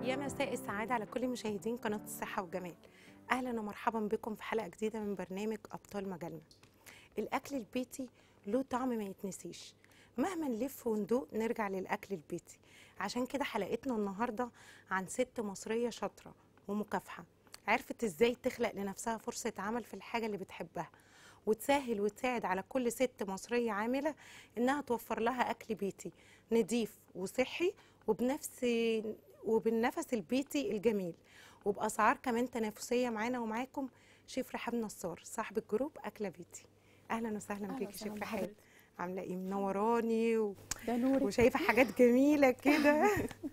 يا مساء السعادة على كل مشاهدين قناة الصحة والجمال. أهلا ومرحبا بكم في حلقة جديدة من برنامج أبطال مجالنا. الأكل البيتي له طعم ما يتنسيش، مهما نلف وندوق نرجع للأكل البيتي. عشان كده حلقتنا النهاردة عن ست مصرية شاطرة ومكافحة، عرفت إزاي تخلق لنفسها فرصة عمل في الحاجة اللي بتحبها، وتسهل وتساعد على كل ست مصرية عاملة إنها توفر لها أكل بيتي نضيف وصحي وبالنفس البيتي الجميل، وبأسعار كمان تنافسية. معانا ومعاكم شيف رحاب نصار صاحب الجروب أكلة بيتي. أهلا وسهلا بيكي شيف رحاب، عاملة إيه؟ منوراني ده نورك. وشايفة حاجات جميلة كده.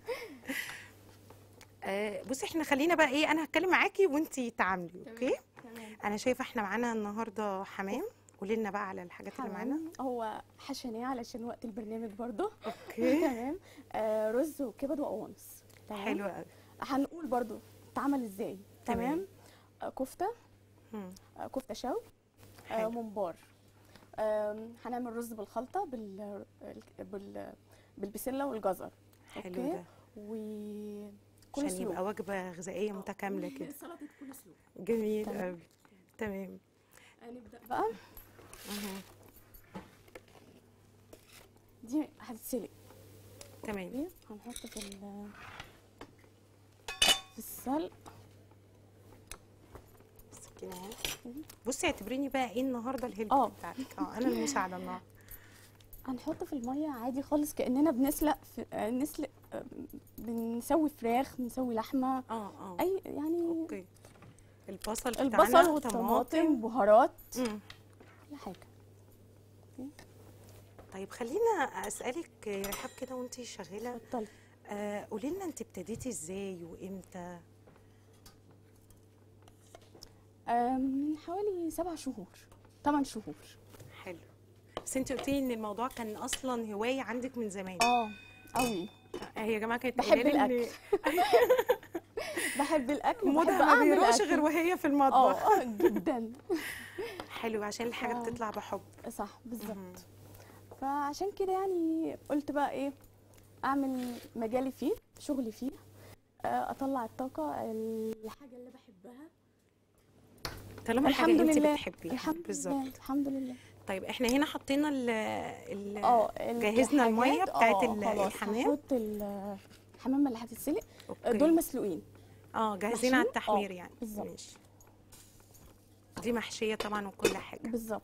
بصي احنا خلينا بقى ايه، انا هتكلم معاكي وانتي تعاملي. اوكي تمام. انا شايفه احنا معانا النهارده حمام، قولي لنا بقى على الحاجات اللي معانا. هو حشناه علشان وقت البرنامج برضو. اوكي تمام. رز وكبد وقوانص. تمام. حلو قوي. هنقول برضو اتعمل ازاي. تمام. كفته. كفته شوي. حلو. ممبار. هنعمل رز بالخلطه بالبسله والجزر. حلو اوكي. ده كل عشان يبقى وجبه غذائيه متكامله كده. سلطه كل سلوق. جميل تمام. قوي. تمام. هنبدا بقى. دي هتتسلق. تمام. هنحط في السلق. السكينه. بصي اعتبريني بقى ايه النهارده الهيلب بتاعتك. انا المساعده النهارده. هنحط في الميه عادي خالص كاننا بنسلق بنسوي فراخ، بنسوي لحمه. اي يعني. اوكي. البصل والطماطم، بهارات، كل حاجه. طيب خلينا اسالك يا رحاب كده وانتي شغاله. اتفضلي. قولي لنا انت ابتديتي ازاي وامتى؟ من حوالي 7 شهور 8 شهور. حلو. بس انت قلتي ان الموضوع كان اصلا هوايه عندك من زمان. قوي. هي يا جماعه كانت بحب الاكل. بحب الاكل مودها ما بيروحش غير وهي في المطبخ. جدا. حلو عشان الحاجه بتطلع بحب. صح بالظبط. فعشان كده يعني قلت بقى ايه، اعمل مجالي فيه، شغلي فيه، اطلع الطاقه، الحاجه اللي بحبها طالما الحاجه انت بتحبيها. الحمد لله. الحمد لله. طيب احنا هنا حطينا جهزنا الميه بتاعت الحمام. هحط الحمام اللي هتتسلق. دول مسلوقين. جاهزين على التحمير يعني. بالظبط. ماشي. دي محشيه طبعا وكل حاجه. بالظبط.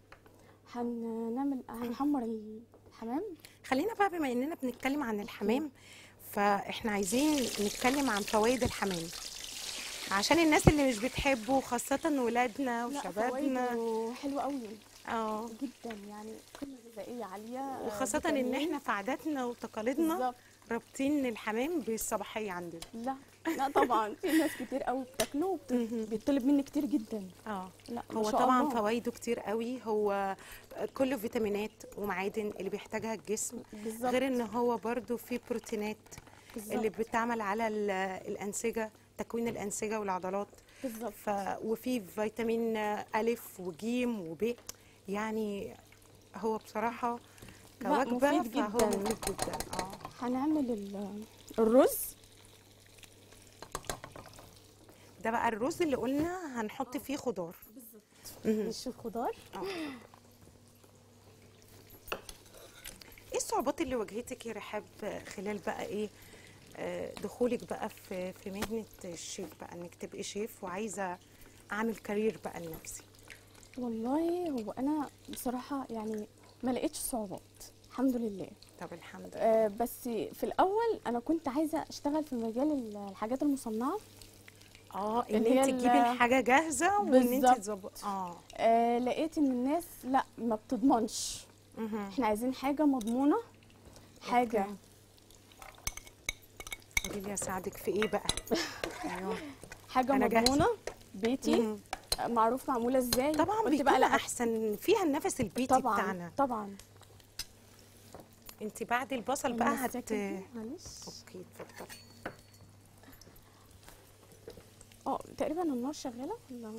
هنحمر الحمام. خلينا بقى بما اننا بنتكلم عن الحمام، فاحنا عايزين نتكلم عن فوائد الحمام عشان الناس اللي مش بتحبه، خاصة ولادنا وشبابنا. فوائده حلوة قوي. جدا يعني، قيمة غذائية عالية، وخاصة ان احنا في عاداتنا وتقاليدنا رابطين الحمام بالصباحية عندنا. لا طبعا في ناس كتير قوي بتاكله وبيطلب مني كتير جدا. لا هو طبعا فوائده كتير قوي. هو كله فيتامينات ومعادن اللي بيحتاجها الجسم. بالزبط. غير ان هو برضو فيه بروتينات اللي بتعمل على الأنسجة، تكوين الأنسجة والعضلات. بالظبط. وفي فيتامين ألف وجيم وب، يعني هو بصراحة كوجبة فهو مفيد جدا. هنعمل الرز ده بقى الرز اللي قلنا هنحط فيه خضار. بالظبط. نشوف خضار. ايه الصعوبات اللي واجهتك يا رحاب خلال بقى ايه دخولك بقى في مهنة الشيف بقى، انك تبقي شيف وعايزة اعمل كارير بقى لنفسي؟ والله هو انا بصراحة يعني ما لقيتش صعوبات، الحمد لله. طب الحمد لله. بس في الاول انا كنت عايزة اشتغل في مجال الحاجات المصنعة. ان انت تجيبي الحاجة جاهزة وان انت تظبطي. لقيت ان الناس لا ما بتضمنش. احنا عايزين حاجة مضمونة، حاجة. قولي لي اساعدك في ايه بقى؟ حاجة مضمونة بيتي، معروف معمولة ازاي. طبعا بيكون احسن فيها النفس البيتي طبعا بتاعنا. طبعا. انت بعد البصل بقى معلش. اوكي اتفضلي. تقريبا النار شغالة ولا؟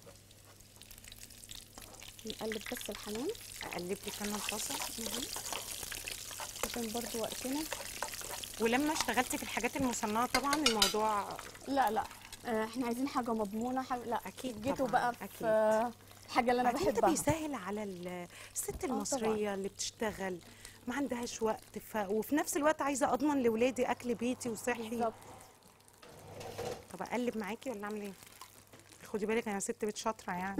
نقلب بس الحمام. اقلب لك انا البصل عشان برضو وقتنا. ولما اشتغلتي في الحاجات المصنعه طبعا الموضوع لا لا، احنا عايزين حاجه مضمونه، حاجه لا اكيد جيتوا طبعا بقى في اكيد. الحاجه اللي انا بعدين ده بحبها. بيسهل على الست طبعا. المصريه اللي بتشتغل ما عندهاش وقت، وفي نفس الوقت عايزه اضمن لاولادي اكل بيتي وصحي. بالظبط. طب اقلب معاكي ولا اعمل ايه؟ خدي بالك انا ست بيت شاطره يعني.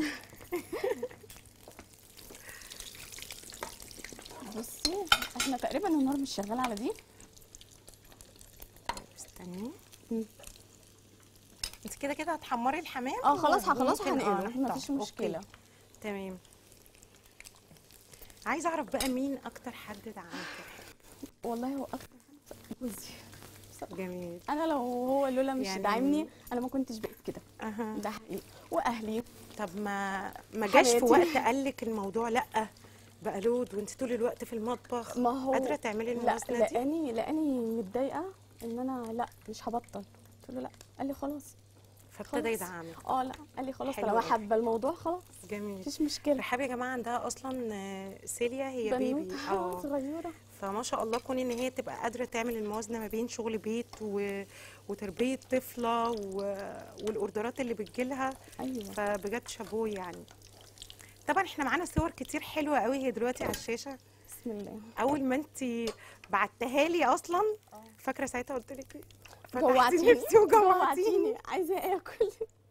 بصي احنا تقريبا النار مش شغاله على دي. استني، مم. انت كده كده هتحمري الحمام. خلاص خلاص وممكن هنقله، نحطها. مفيش مشكله. أوكي. تمام. عايزه اعرف بقى مين اكتر حد دعمك؟ والله هو اكتر حد جوزي. جميل. انا لو هو لولا مش يعني داعمني انا ما كنتش بقيت كده. اها. ده حقيقي. واهلي. طب ما جاش في حماتي. وقت قال لك الموضوع لا بقى لود وانت طول الوقت في المطبخ ما هو قادره تعملي لا، الموازنه دي؟ لاني متضايقه ان انا لا مش هبطل. قلت له لا، قال لي خلاص. فابتدى خلاص. يدعمك. لا، قال لي خلاص حلو طالما أوي. حابه الموضوع خلاص جميل. مفيش مشكله. رحاب يا جماعه عندها اصلا سيليا هي بيبي. بنوته صغيره. فما شاء الله كون ان هي تبقى قادره تعمل الموازنه ما بين شغل بيت وتربيه طفله والاوردرات اللي بتجيلها. ايوه. فبجد شابوه يعني. طبعا احنا معانا صور كتير حلوه قوي هي دلوقتي على الشاشه. بسم الله. اول ما انت بعتها لي اصلا فاكره ساعتها قلت لك ايه؟ فتحتي جوعتيني نفسي وجوعتيني. عايزه اكل.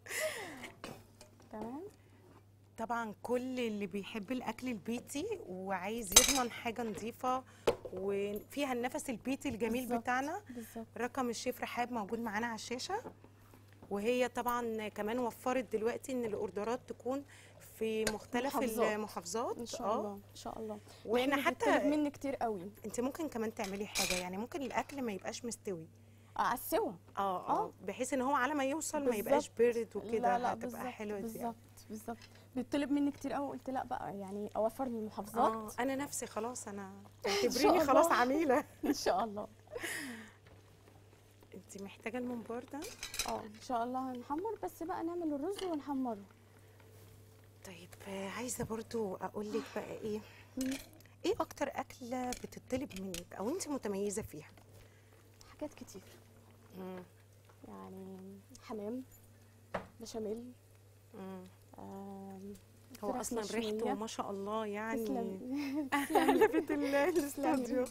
تمام. طبعا كل اللي بيحب الاكل البيتي وعايز يضمن حاجه نظيفه وفيها النفس البيتي الجميل بالظبط. بتاعنا، بالظبط. رقم الشيف رحاب موجود معانا على الشاشه. وهي طبعا كمان وفرت دلوقتي ان الاوردرات تكون في مختلف المحافظات. ان شاء الله ان شاء الله. واحنا لأن حتى بيطلب مني كتير قوي. انت ممكن كمان تعملي حاجه، يعني ممكن الاكل ما يبقاش مستوي. على السوا. بحيث ان هو على ما يوصل ما بالظبط. يبقاش بارد وكده. لا هتبقى بالظبط. حلوه دي. بالظبط بالظبط. بيطلب مني كتير قوي، قلت لا بقى يعني اوفر للمحافظات. انا نفسي خلاص انا شاء اعتبريني الله. خلاص عميله. ان شاء الله. انت محتاجه الممبار ده؟ ان شاء الله هنحمر، بس بقى نعمل الرز ونحمره. طيب عايزه برضو اقول لك بقى ايه اكتر اكله بتطلب منك او انت متميزه فيها؟ حاجات كتير. يعني حمام، بشاميل. هو اصلا ريحته ما شاء الله يعني. تسلمي. بيت الاستوديو.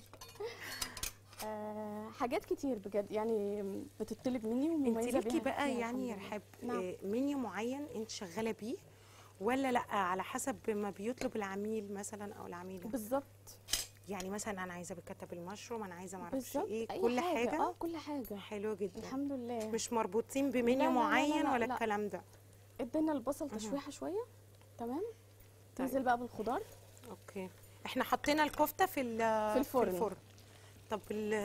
حاجات كتير بجد يعني بتطلب مني ومميزه انت بيها. ليكي بقى فيها يعني يا الحمد رحاب لله. نعم. منيو معين انت شغاله بيه ولا لا على حسب ما بيطلب العميل مثلا او العميله؟ بالظبط. يعني مثلا انا عايزه بالكتب المشروم، انا عايزه ما اعرفش بالظبط. ايه، أي كل حاجه. كل حاجه. حلو جدا. الحمد لله. مش مربوطين بمنيو لا، لا، لا، معين لا، ولا لا. الكلام ده. ادينا البصل تشويحه شويه. تمام. تنزل بقى بالخضار. اوكي. احنا حطينا الكفته في الفرن. طب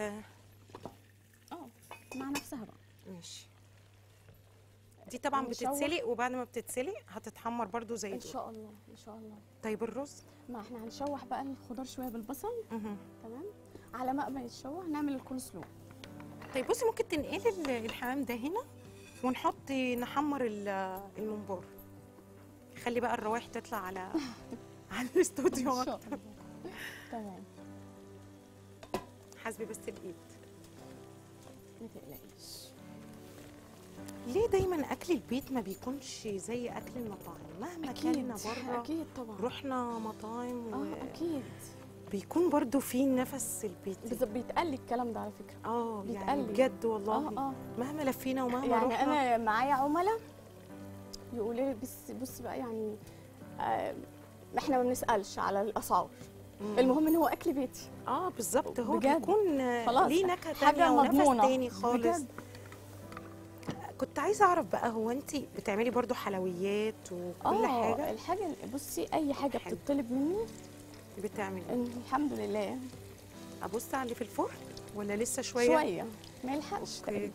مع نفسها بقى. ماشي. دي طبعا بتتسلق وبعد ما بتتسلق هتتحمر برضو زي ان دول. شاء الله ان شاء الله. طيب الرز؟ ما احنا هنشوح بقى الخضار شويه بالبصل. تمام. على ما يتشوح نعمل الكول سلو. طيب بصي ممكن تنقلي الحمام ده هنا ونحط نحمر الممبار. خلي بقى الروايح تطلع على الاستوديو ان شاء اكتر. الله. تمام. حاسبي بس الايد. ما تقلقيش. ليه دايما اكل البيت ما بيكونش زي اكل المطاعم؟ مهما كلنا بره اكيد طبعا. رحنا مطاعم اكيد بيكون برضو في نفس البيت. بالظبط. بيتقال لي الكلام ده على فكره. يعني بجد والله. مهما لفينا ومهما يعني رحنا. انا معايا عملاء يقولوا لي بصي بقى يعني احنا ما بنسالش على الاسعار. المهم ان هو اكل بيتي. بالظبط. هو بجد. بيكون ليه نكهه تانية ونفس تاني خالص. بجد. كنت عايزه اعرف بقى هو انت بتعملي برضو حلويات وكل حاجه؟ الحاجه بصي اي حاجه بتطلب مني بتعملي. الحمد لله. ابص على اللي في الفرن ولا لسه شويه؟ شويه ما يلحقش تقريبا.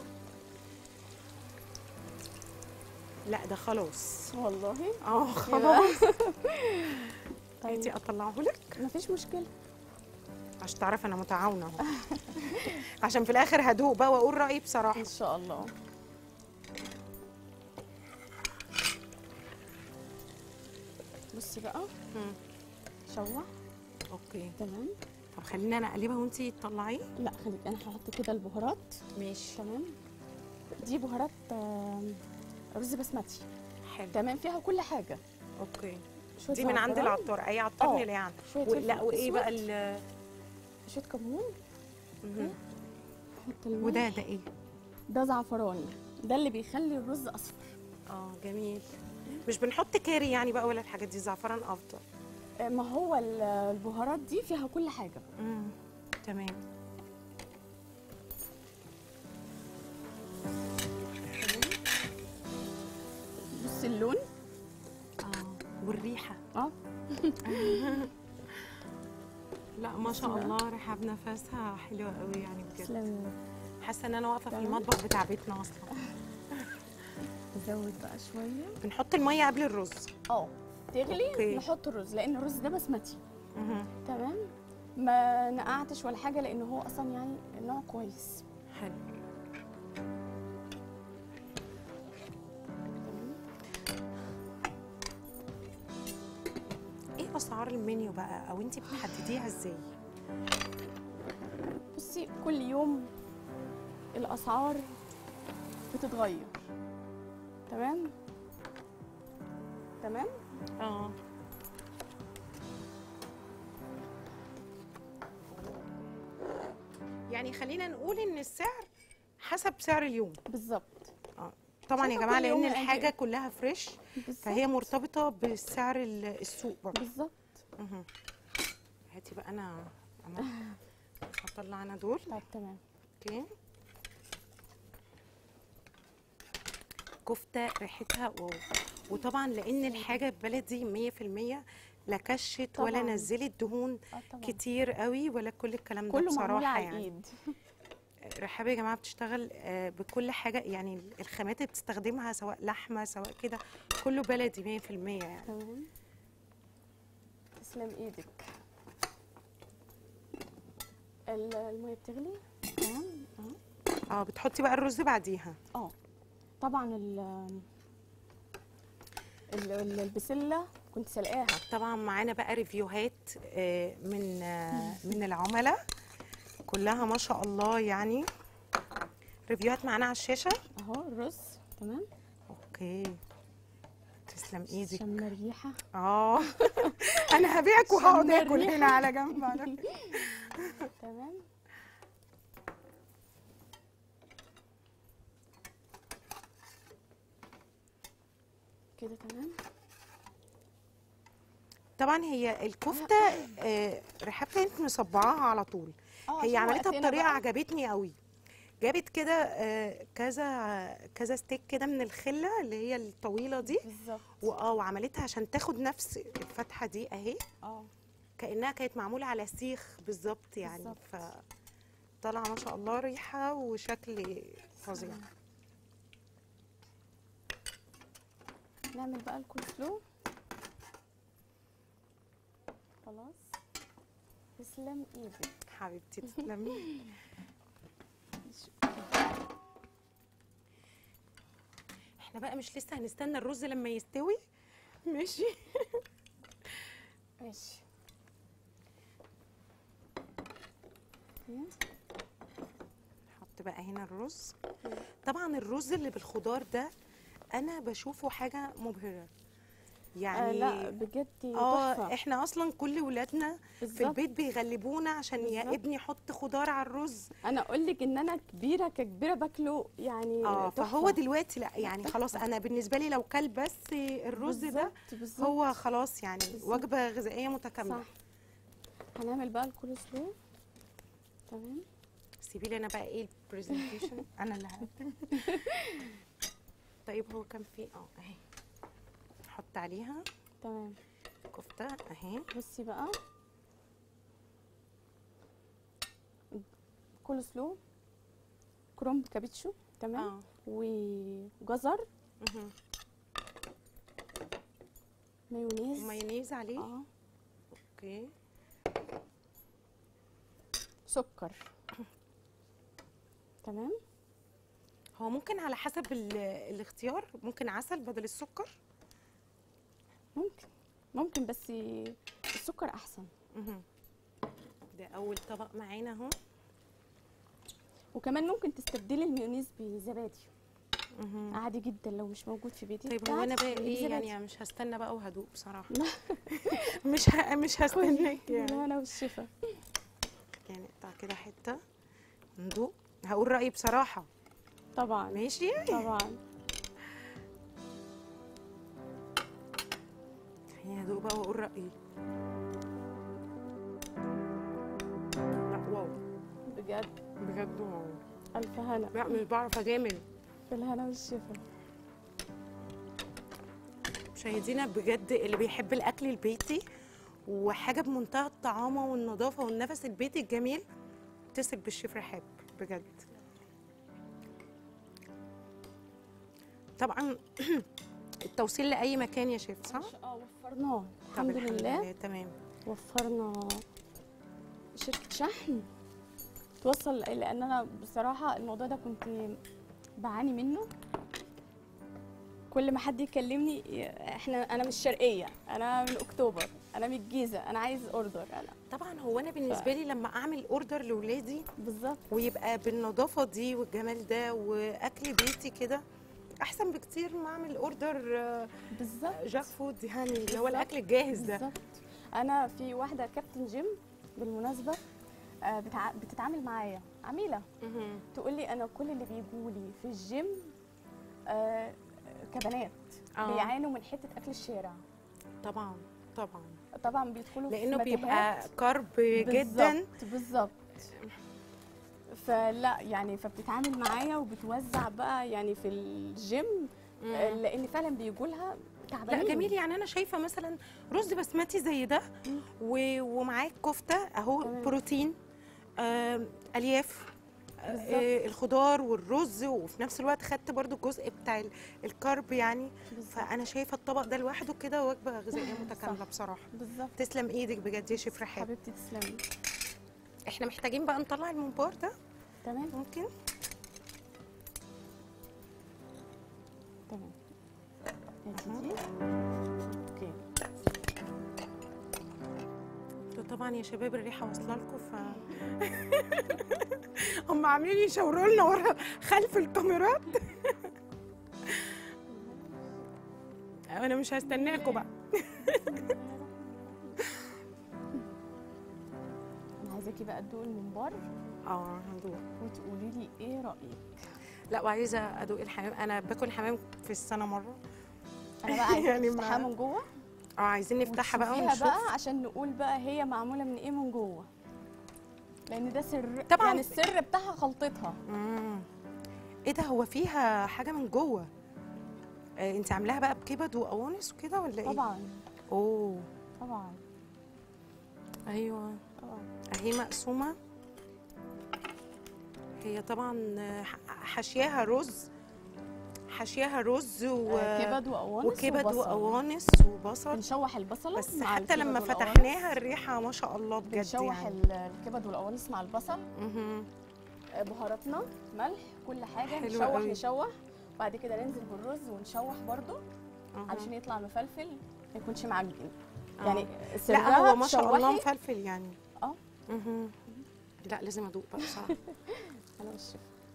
لا ده خلاص والله. خلاص. انتي اطلعه لك؟ مفيش مشكله عشان تعرف انا متعاونه اهو. عشان في الاخر هدوق بقى واقول رايي بصراحه. ان شاء الله. بصي بقى. شوح. اوكي. تمام. طب خليني انا اقلبها وانتي تطلعيه. لا خليك، انا هحط كده البهارات. ماشي. تمام. دي بهارات رز بسمتي. حلو. تمام، فيها كل حاجه. اوكي. شويه دي من عند زعفران، العطار، اي عطار نلاقيه عنده. شويه لا فلفل وايه بقى أسود، شويه كمون. مهم. نحط الملح. وده ايه؟ ده زعفران، ده اللي بيخلي الرز اصفر. جميل. مش بنحط كاري يعني بقى ولا الحاجات دي؟ زعفران افضل. ما هو البهارات دي فيها كل حاجه. تمام. بص اللون. والريحه. اه لا ما شاء الله، ريحه بنفسها حلوه قوي يعني بجد. تسلمي. حاسه ان انا واقفه في تمام. المطبخ بتاع بيتنا اصلا. نزود بقى شويه. بنحط الميه قبل الرز. تغلي. أوكي. نحط الرز لان الرز ده بسمتي. مهم. تمام. ما نقعتش ولا حاجه لان هو اصلا يعني نوع كويس. حلو. ايه اسعار المنيو بقى، او انتي بتحدديها ازاي؟ بصي كل يوم الاسعار بتتغير. تمام. تمام. يعني خلينا نقول ان السعر حسب سعر اليوم. بالظبط. طبعا يا شايفة جماعه كل يوم لان الأنواع. الحاجه كلها فريش، بالظبط. فهي مرتبطه بسعر السوق برضه. بالظبط. هاتي بقى انا هطلع انا دول. طب تمام. اوكي. كفته ريحتها واو. وطبعا لان الحاجه بلدي 100%، لا كشت ولا طبعاً. نزلت دهون طبعا كتير قوي ولا كل الكلام ده كله معمول بصراحه على يعني. الايد. رحاب يا جماعه بتشتغل بكل حاجه، يعني الخامات اللي بتستخدمها سواء لحمه سواء كده كله بلدي 100% يعني. تمام. تسلم ايدك. الميه بتغلي. تمام. بتحطي بقى الرز بعديها. طبعا البسله كنت سلقاها. طبعا معانا بقى ريفيوهات من العملاء كلها ما شاء الله يعني. ريفيوهات معانا على الشاشه اهو الرز. تمام. اوكي. تسلم ايدك. شم الريحه. انا هبيعك وهقعد شم اكل الريحة. هنا على جنب على فكرة. تمام. كده تمام. طبعا هي الكفته رحاب كانت مصبعاها على طول. هي عشان عملتها وقتنا بطريقه بقى. عجبتني قوي. جابت كده كذا ستيك كده من الخله اللي هي الطويله دي. بالظبط. وعملتها عشان تاخد نفس الفتحه دي اهي، كانها كانت معموله على سيخ بالظبط يعني. بالظبط. فطلع ما شاء الله ريحه وشكل فظيع. نعمل بقى الكول سلو. خلاص. تسلم ايدك حبيبتي تسلمي. احنا بقى مش لسه هنستنى الرز لما يستوي؟ ماشي. ماشي. نحط بقى هنا الرز. طبعا الرز اللي بالخضار ده انا بشوفه حاجه مبهره يعني. لا بجد تحفه. احنا اصلا كل ولادنا في البيت بيغلبونا عشان يا بالظبط. ابني حط خضار على الرز. انا اقول لك ان انا كبيره باكله يعني. فهو دلوقتي لا يعني خلاص، انا بالنسبه لي لو كل بس الرز ده بالظبط. هو خلاص يعني وجبه غذائيه متكامله. صح. هنعمل بقى الكول سلو. تمام. سيبي لي انا بقى ايه البرزنتيشن. انا اللي هقدم. طيب هو كان في اهي نحط عليها. تمام. كفته اهي. بصي بقى كول سلو، كرومب كابيتشو. تمام. وجزر. مايونيز عليه. اوكي. سكر. تمام. هو ممكن على حسب الاختيار، ممكن عسل بدل السكر. ممكن بس السكر احسن. ده اول طبق معانا اهو. وكمان ممكن تستبدلي المايونيز بزبادي مهم. عادي جدا لو مش موجود في بيتك. طيب هو انا بقى تعالي ايه بزبادي. يعني، مش هستنى بقى وهدوق بصراحه. لا. مش هستناك يعني. بالهنا والشفا. يعني نقطع كده حته ندوق، هقول رايي بصراحه. طبعا ماشي. طبعا. يعني هدوق بقى واقول رايي. لا واو، بجد بجد واو. الف هنا. لا مش بعرف اجامل. بالهنا والشفا. مشاهدينا بجد اللي بيحب الاكل البيتي وحاجه بمنتهى الطعامه والنظافه والنفس البيتي الجميل، اتصل بالشيف رحاب بجد. طبعا التوصيل لاي مكان يا شيف صح؟ وفرناه طب الحمد لله. تمام. وفرنا شركة شحن توصل، لان انا بصراحة الموضوع ده كنت بعاني منه. كل ما حد يكلمني انا مش شرقية، انا من اكتوبر، انا من الجيزة، انا عايز اوردر. انا طبعا هو انا بالنسبه لي لما اعمل اوردر لاولادي بالظبط ويبقى بالنظافه دي والجمال ده واكل بيتي كده، احسن بكتير ما اعمل اوردر بالظبط جاك فود يعني اللي هو بالظبط. الاكل الجاهز ده. بالظبط. انا في واحدة كابتن جيم بالمناسبة بتتعامل معايا عميلة، مهم. تقول لي انا كل اللي بيجوا لي في الجيم كبنات بيعانوا من حته اكل الشارع. طبعا طبعا طبعا بيدخلوا لانه في بيبقى متاهات. كارب جدا. بالظبط. فلا يعني فبتتعامل معايا وبتوزع بقى يعني في الجيم، لان فعلا بيجوا لها تعبانين. لا جميل. يعني انا شايفه مثلا رز بسمتي زي ده ومعاه كفته اهو، تمام. بروتين، الياف، الخضار والرز، وفي نفس الوقت خدت برضو الجزء بتاع الكارب يعني. بالظبط. فانا شايفه الطبق ده لوحده كده وجبه غذائيه متكامله بصراحه. بالظبط. تسلم ايدك بجد يا شيف رحاب. حبيبتي تسلمي. احنا محتاجين بقى نطلع الممبار ده. تمام ممكن. تمام. دي اوكي. طبعا يا شباب الريحه واصله لكم هم عاملين يشاوروا لنا ورا خلف الكاميرات. انا مش هستناكم بقى. انا عايزاكي بقى تدوقي الممبار هندوق وتقولي لي ايه رايك. لا وعايزه ادوق الحمام. انا باكل الحمام في السنه مره. انا بقى عايزه يعني تفتحها من جوه. عايزين نفتحها بقى وتشوفيها ونشوف بقى عشان نقول بقى هي معموله من ايه من جوه، لان ده سر. طبعاً. يعني السر بتاعها خلطتها. ايه ده، هو فيها حاجه من جوه؟ انت عاملاها بقى بكبد وقوانص وكده ولا ايه؟ طبعا اوه طبعا. ايوه طبعا. اهي مقسومه. هي طبعا حاشياها رز، حاشياها رز كبد وقوانص وكبد وبصل. وقوانص وبصل. بنشوح البصله بس مع حتى الكبد لما والقوانص. فتحناها الريحه ما شاء الله بجد بنشوح يعني. الكبد والقوانص مع البصل. بهاراتنا ملح كل حاجه. حلو نشوح قوي. نشوح بعد كده ننزل بالرز ونشوح برضو علشان يطلع مفلفل ما يكونش معجن. يعني لا هو ما شاء الله تشوحي. مفلفل يعني. مهم. لا لازم ادوق بقى بصراحه. انا والشيف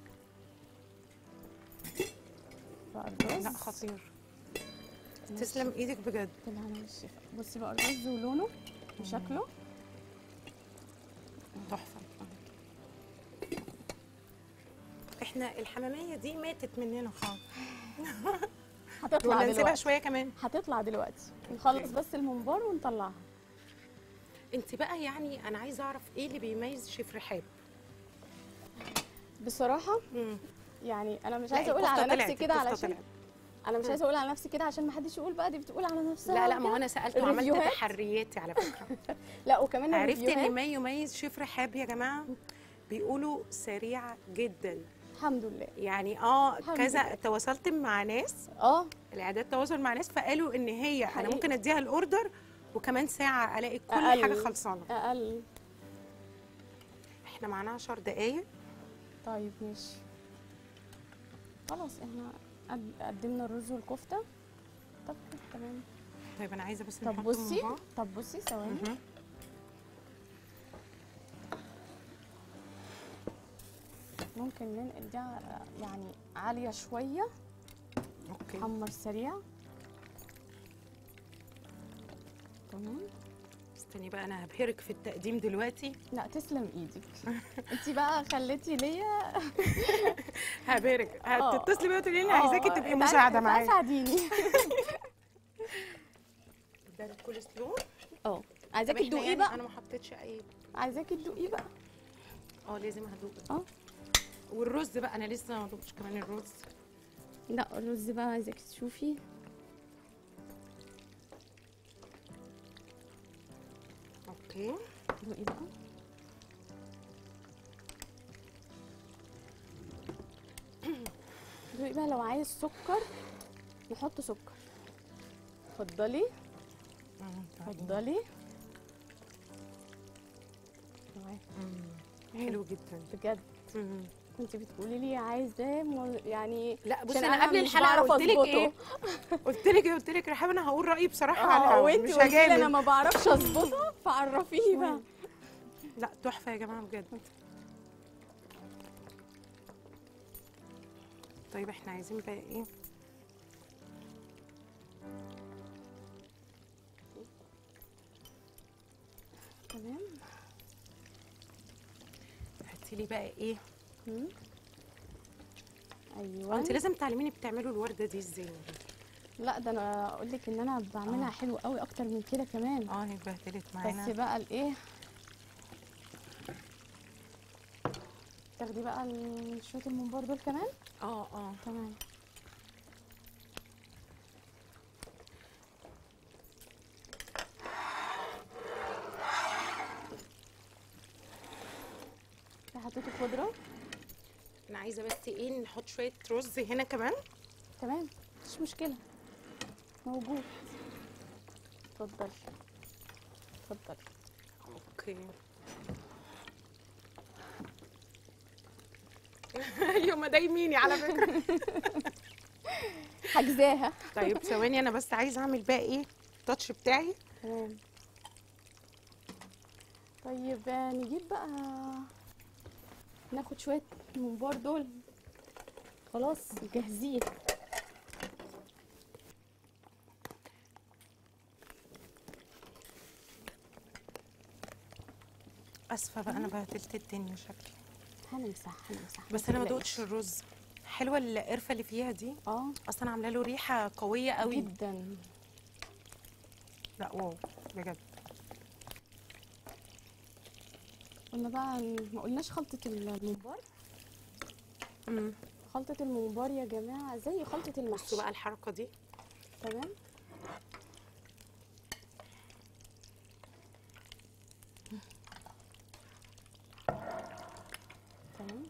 بقى الرز. لا خطير. تسلم ايدك بجد. بالهنا والشفا. بصي بقى الرز ولونه وشكله تحفه. احنا الحماميه دي ماتت مننا خالص. هتطلع ولا نسيبها دلوقتي. شويه كمان؟ هتطلع دلوقتي. نخلص بس الممبار ونطلعها. انت بقى يعني انا عايزه اعرف ايه اللي بيميز شيف رحاب؟ بصراحه يعني انا مش لا، عايزه اقول الكفتة على نفسي طلعت، كده الكفتة علشان طلعت. انا مش عايزه اقول على نفسي كده عشان ما حدش يقول بقى دي بتقول على نفسها. لا لا ما هو انا سالت وعملت الريفيوهات. تحرياتي على فكره. لا وكمان عرفت ان الريفيوهات. ما يميز شيف رحاب يا جماعه بيقولوا سريعه جدا. الحمد لله. يعني الحمد كذا لله. تواصلت مع ناس، الاعداد تواصل مع ناس فقالوا ان هي انا حقيقي. ممكن اديها الاوردر وكمان ساعه الاقي كل أقل. حاجه خلصانه. اقل. احنا معانا 10 دقايق. طيب ماشي خلاص احنا قدمنا الرز والكفته. طب تمام. طيب انا عايزه بس طب نحط بصي الموضوع. طب بصي ثواني. ممكن ننقل ده يعني عاليه شويه، اوكي. حمر سريع. تمام. استني بقى، انا هبهرك في التقديم دلوقتي. لا تسلم ايدك. انت بقى خليتي ليا. هبهرك، آه. هتتصلي بيا وتقولي لي عايزاكي تبقي مساعده معايا. ساعديني. ده الكول سلو. اه طب عايزاكي إحنا تدوقيه يعني بقى. انا ما حطيتش اي. عايزاكي تدوقيه بقى. لازم هدوق. اه والرز بقى انا لسه ما دوقتش كمان الرز. لا الرز بقى عايزاكي تشوفي. اوكي. دوقي بقى. دوقي بقى، لو عايز سكر نحط سكر. اتفضلي اتفضلي. حلو جدا بجد. كنت بتقولي لي عايزه يعني. لا بصي، عشان انا قبل مش الحلقه بعرف قلت لك أظبطه. ايه؟ قلت لك رحاب انا هقول رايي بصراحه على الهوا، وانت مش قلتي لي انا هجامل. ما بعرفش اظبطها، فعرفيني بقى. لا تحفه يا جماعه بجد. طيب احنا عايزين بقى ايه؟ تمام. هاتي لي بقى ايه؟ ايوه. انت لازم تعلميني بتعملوا الورده دي ازاي. لا ده انا اقول لك ان انا بعملها حلو قوي اكتر من كده كمان. هي اتبهدلت معانا. بس بقى الايه، تاخدي بقى شويه الممبار دول كمان. تمام. حطيت الخضره. انا عايزه بس ايه، نحط شويه رز هنا كمان. تمام مفيش مشكله، موجود. اتفضلي اتفضلي. اوكي. ايوه دايميني على فكره. حجزاها. طيب ثواني، انا بس عايزه اعمل بقى ايه التاتش بتاعي. تمام. طيب نجيب بقى، ناخد شويه ممبار دول خلاص جاهزين. اسفه بقى، انا بهدلت الدنيا شكلي. هنمسح بس انا ما دوقتش الرز. حلوه القرفه اللي فيها دي. اصلا عامله له ريحه قويه قوي جدا. لا واو بجد. قلنا بقى ما قلناش خلطه الممبار. خلطه الممبار يا جماعه زي خلطه المحشي. بصوا بقى الحركه دي. تمام. تمام.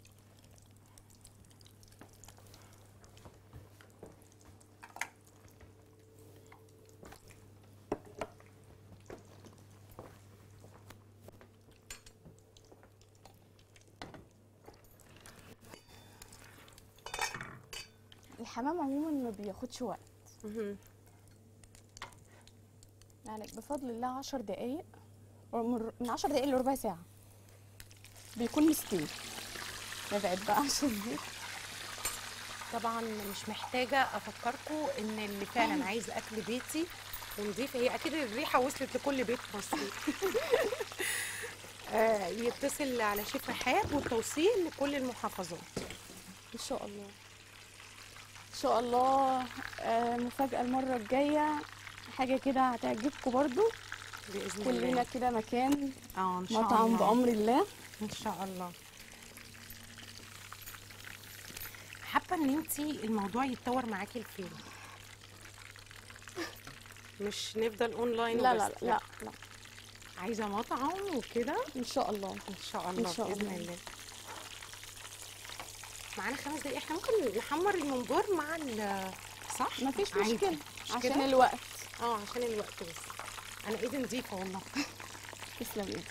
الحمام عموما ما بياخدش وقت. يعني بفضل الله 10 دقايق، من 10 دقايق لربع ساعة بيكون مستوي. نبعد بقى عشان الزيت. طبعا مش محتاجه افكركم ان اللي فعلا عايز اكل بيتي ونضيف، هي اكيد الريحه وصلت لكل بيت مصري. يتصل على شيف رحاب والتوصيل لكل المحافظات ان شاء الله. ان شاء الله. مفاجأة المرة الجاية، حاجة كده هتعجبكم برضو باذن الله. كلنا كده مكان ان شاء مطعم الله. بأمر الله ان شاء الله. حابه ان انتي الموضوع يتطور معاكي لفين؟ مش نفضل اونلاين لا وبس. لا لا لا. عايزه مطعم وكده. ان شاء الله ان شاء الله إن شاء باذن الله. الله. معانا 5 دقايق، احنا ممكن نحمر الممبار مع صح؟ مفيش عادي. مشكلة مش عشان كده؟ الوقت. عشان الوقت بس. انا ايدي نظيفه والله. تسلم ايدك.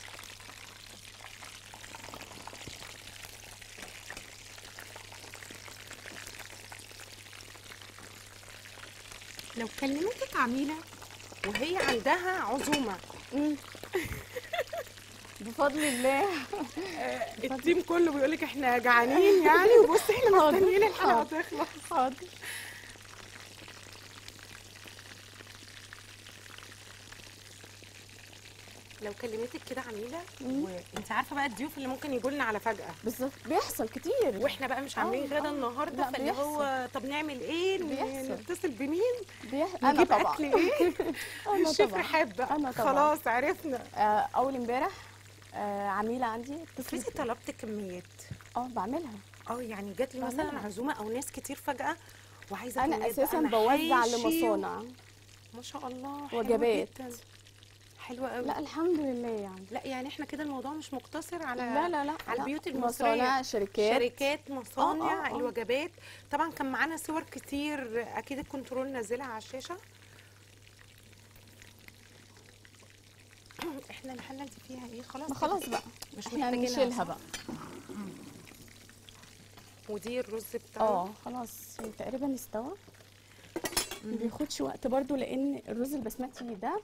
لو كلمتك عميله وهي عندها عزومه بفضل الله. التيم كله بيقول لك احنا جعانين يعني، وبصي احنا مستنيين الحلقه تخلص. حاضر. لو كلمتك كده عميله، وانت عارفه بقى الضيوف اللي ممكن يجوا لنا على فجاه، بالظبط بيحصل كتير، واحنا بقى مش عاملين غدا النهارده، لا، فاللي هو طب نعمل ايه؟ نتصل بمين؟ انا نجيب طبعا اكل ايه؟ انا الشيف طبعا رحاب بقى. انا طبعا خلاص عرفنا. اول امبارح عميله عندي افرضي طلبت كميات. بعملها. يعني جات لي مثلا عزومه او ناس كتير فجاه وعايزه انا كميات اساسا بقى، بوزع محاشي لمصانع. ما شاء الله، حلوة وجبات. جدا. حلوه قوي. لا الحمد لله يعني. لا يعني احنا كده الموضوع مش مقتصر على لا على البيوت المصريه، مصانع، شركات، مصانع، آه. الوجبات. طبعا كان معانا صور كتير، اكيد الكنترول نزلها على الشاشه. احنا الحله دي فيها ايه؟ خلاص ما خلاص بقى مش احنا محتاجينها، نشيلها بقى. ودي الرز بتاعنا. خلاص تقريبا استوى. ما بياخدش وقت برضو، لان الرز البسمتي ده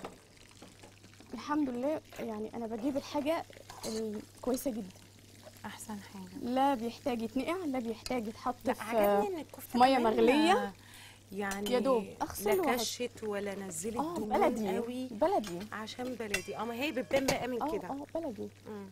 الحمد لله يعني انا بجيب الحاجه الكويسه جدا. احسن حاجه. لا بيحتاج يتنقع، لا بيحتاج يتحط في عجبني ان الكفته ميه كمان مغليه، يعني يا دوب اغسل لا كشت ولا نزلت دهون بلدي قوي، بلدي عشان بلدي. ما هي بتبان بقى من كده. بلدي.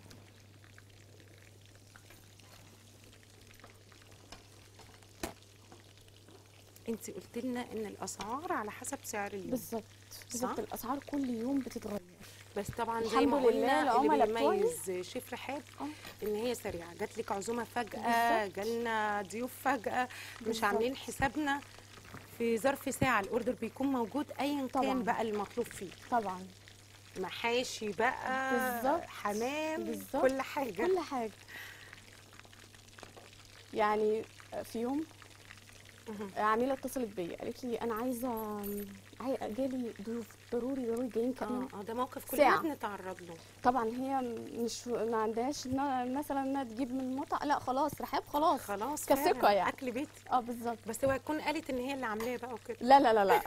انت قلت لنا ان الاسعار على حسب سعر اليوم. بالظبط الاسعار كل يوم بتتغير، بس طبعا زي الحمد ما قلنا لله اللي بيميز شيف رحاب ان هي سريعه. جات لك عزومه فجاه، جالنا ضيوف فجاه، مش عاملين حسابنا، في ظرف ساعه الاوردر بيكون موجود ايا كان بقى المطلوب فيه. طبعا محاشي بقى، بالظبط، حمام، كل حاجه كل حاجه. يعني في يوم عميله اتصلت بيا قالت لي انا عايزه جالي ضيوف ضروري جايين كمان. ده موقف كلنا بنتعرض له. طبعا هي مش ما عندهاش مثلا انها تجيب من مطعم، لا خلاص رحاب خلاص كثقه يعني اكل بيتي. بالظبط. بس هو هتكون قالت ان هي اللي عاملاه بقى وكده. لا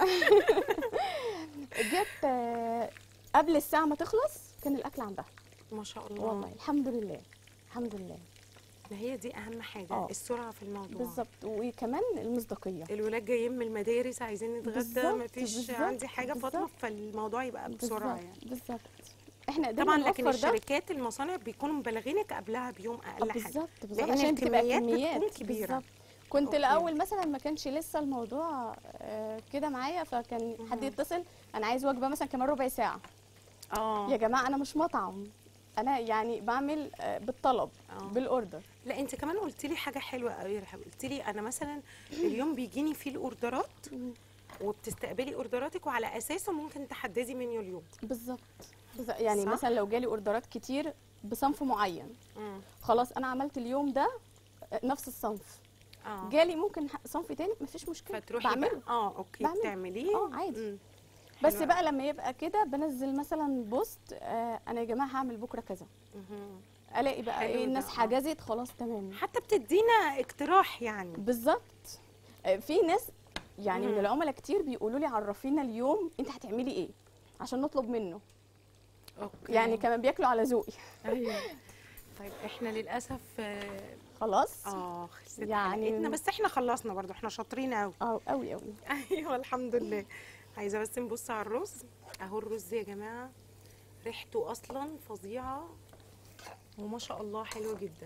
جت قبل الساعه ما تخلص كان الاكل عندها. ما شاء الله والله الحمد لله الحمد لله. ما هي دي اهم حاجه، السرعه في الموضوع. بالظبط، وكمان المصداقيه. الولاد جايين من المدارس عايزين نتغدى، مفيش عندي حاجه فاطمه، فالموضوع يبقى بسرعه يعني. بالظبط. احنا طبعا، لكن الشركات المصانع بيكونوا مبلغينك قبلها بيوم اقل حاجه. بالظبط عشان الكميات بتكون كبيره. كنت الاول مثلا ما كانش لسه الموضوع كده معايا، فكان حد يتصل انا عايز وجبه مثلا كمان ربع ساعه. يا جماعه انا مش مطعم، انا يعني بعمل بالطلب بالاوردر. لا انت كمان قلت لي حاجه حلوه قوي يا رحاب، قلت لي انا مثلا اليوم بيجيني فيه الاوردرات وبتستقبلي اوردراتك، وعلى اساسه ممكن تحددي منيو اليوم. بالظبط يعني صح؟ مثلا لو جالي اوردرات كتير بصنف معين، خلاص انا عملت اليوم ده نفس الصنف. جالي ممكن صنف تاني مفيش مشكله، فتروحي بعمله. اوكي بتعمليه عادي. بس بقى لما يبقى كده بنزل مثلا بوست انا يا جماعه هعمل بكره كذا، الاقي بقى الناس حجزت خلاص تمام، حتى بتدينا اقتراح يعني. بالظبط. في ناس يعني من العملاء كتير بيقولوا لي عرفينا اليوم انت هتعملي ايه عشان نطلب منه. يعني كمان بياكلوا على ذوقي. ايوه. طيب احنا للاسف خلاص خلصت يعني حلقتنا، بس احنا خلصنا برضو، احنا شاطرين قوي قوي. ايوه الحمد لله. عايزه بس نبص على الرز اهو. الرز يا جماعه ريحته اصلا فظيعه وما شاء الله حلوه جدا.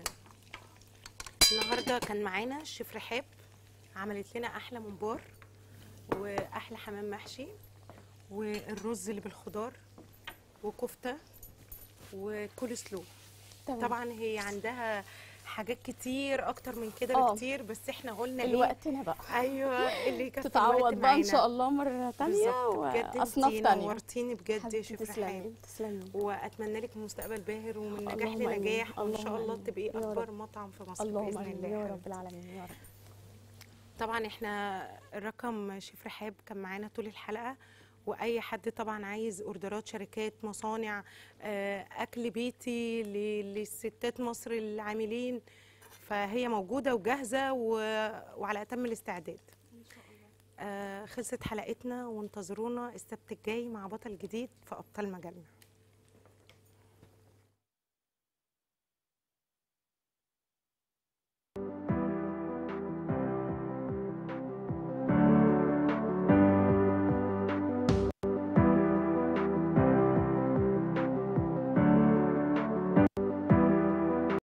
النهارده كان معانا الشيف رحاب، عملت لنا احلى ممبار واحلى حمام محشي والرز اللي بالخضار وكفته وكول سلو. طبعا هي عندها حاجات كتير اكتر من كده بكتير، بس احنا قلنا الوقتنا بقى. ايوه اللي يكفي تتعوض بقى ان شاء الله مره ثانيه واصناف ثانيه. نورتيني بجد يا شيف رحاب، تسلمي. واتمنى لك مستقبل باهر ومن نجاح لنجاح، وان شاء الله تبقي اكبر مطعم في مصر باذن الله يا رب العالمين يا رب. طبعا احنا الرقم شيف رحاب كان معانا طول الحلقه، واي حد طبعا عايز اوردرات شركات، مصانع، اكل بيتي للستات مصر العاملين، فهي موجوده وجاهزه وعلى اتم الاستعداد. ان شاء الله. خلصت حلقتنا، وانتظرونا السبت الجاي مع بطل جديد في ابطال مجالنا.